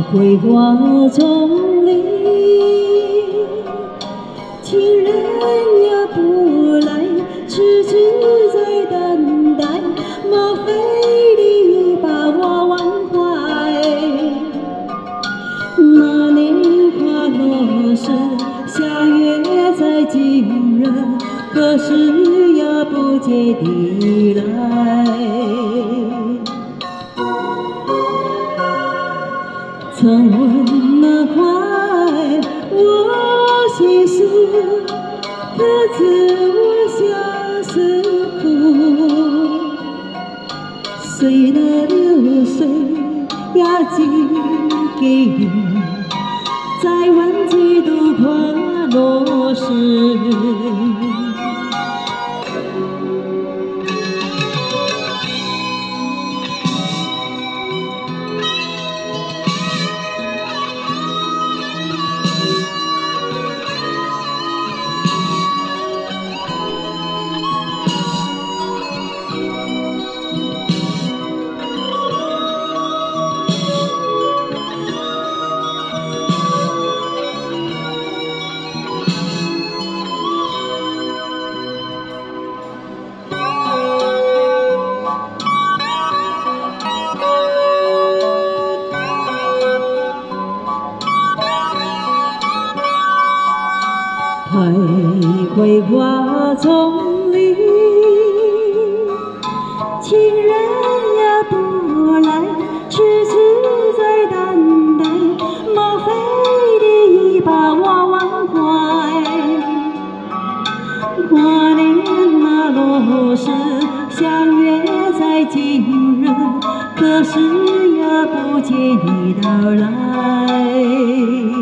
桂花丛里，情人也不来，痴痴在等待，莫非你把我忘怀？那年花落时，下月在今日，何时也不见你来？曾问那块我心事，可知我相思苦？随了流水也尽给你，再问几度花落时。徘徊花丛里，情人也不来，痴痴在等待，莫非你已把我忘怀？挂念那落时，相约在今日，可是也不见你到来。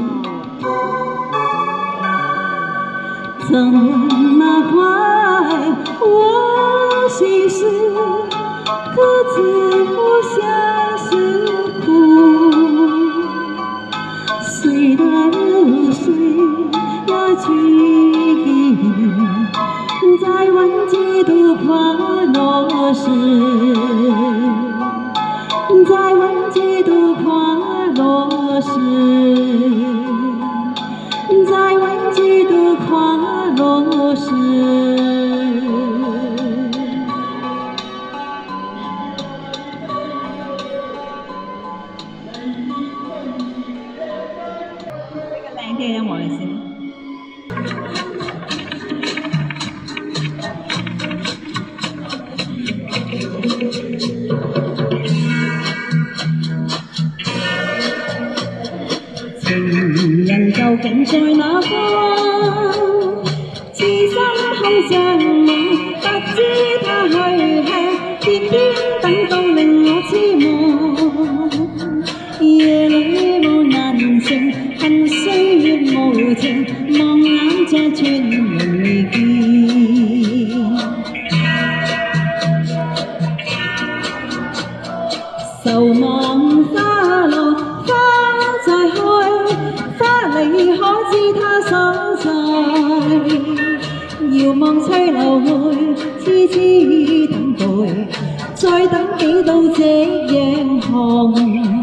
曾问那块我心事，可知我相思苦？随了流水也去给你，再问几度花落时，再问几度花落时，再问几度花落时。呢個靚啲嘅音樂嚟先。情人究竟在哪方？痴心空像夢，不知他去向，天天等到令我痴夢。夜裏無人情，恨歲月無情，望眼這串人未見。愁望花落，花再開，花裡可知他所在？遙望翠樓外，痴痴等待，再等幾度夕陽紅。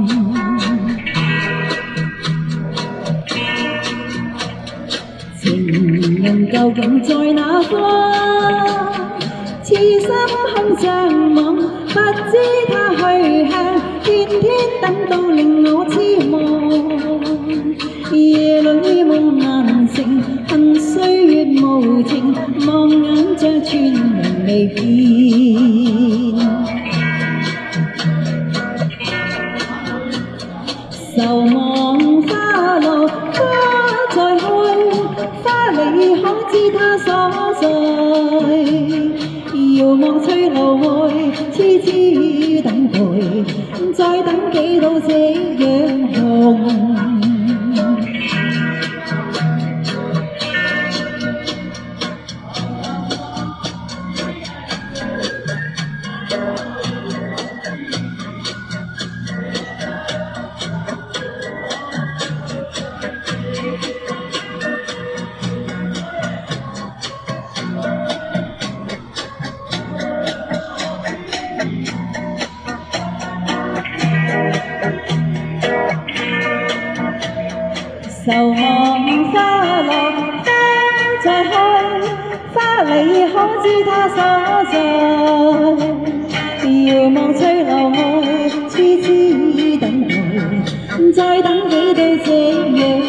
情人究竟在哪方？痴心空像夢，不知他去向，天天等到令我痴夢。夜裏無難成，恨歲月無情，望眼這串人未見。愁望花落，花再開，花裡可知他所在？遙望翠樓外，痴痴等待，再等幾度夕陽紅。 愁望花落，花再开，花里可知他所在？遥望翠楼外，痴痴等待，再等几到夕阳。